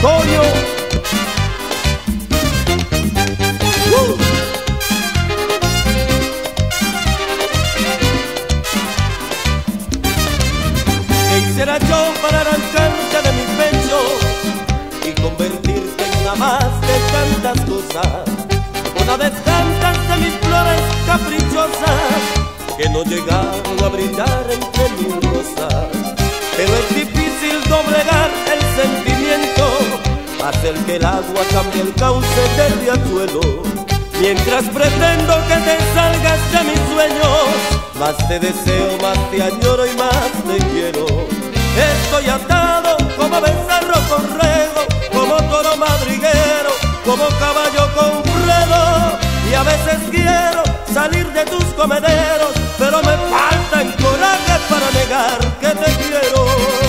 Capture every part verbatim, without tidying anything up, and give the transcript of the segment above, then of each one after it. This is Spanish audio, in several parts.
Toño. Uh. ¿Qué hiciera yo para arrancarte de mi pecho y convertirte en una más de tantas cosas? Una de tantas de mis flores caprichosas que no llegaron a brillar entre mis rosas. Pero es difícil doblegar el sentimiento, hacer que el agua cambie el cauce del riachuelo. Mientras pretendo que te salgas de mis sueños, más te deseo, más te añoro y más te quiero. Estoy atado como becerro con rego, como toro madriguero, como caballo con fredo. Y a veces quiero salir de tus comederos, pero me falta el coraje para negar que te quiero.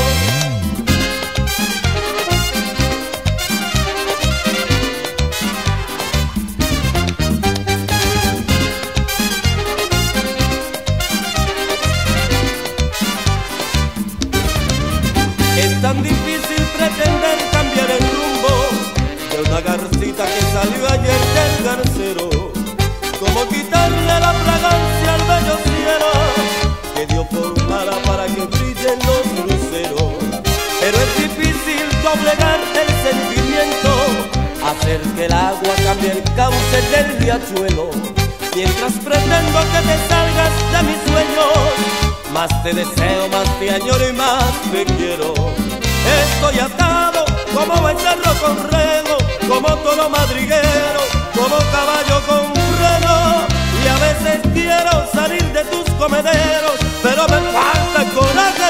Es tan difícil pretender cambiar el rumbo de una garcita que salió ayer del garcero, como quitarle la fragancia al bello cielo que dio formada para que brillen los luceros. Pero es difícil doblegar el sentimiento, hacer que el agua cambie el cauce del riachuelo. Mientras pretendo que te salgas de mis sueños, más te deseo, más te añoro y más te quiero. Estoy atado como becerro con rego, como toro madriguero, como caballo con freno. Y a veces quiero salir de tus comederos, pero me falta coraje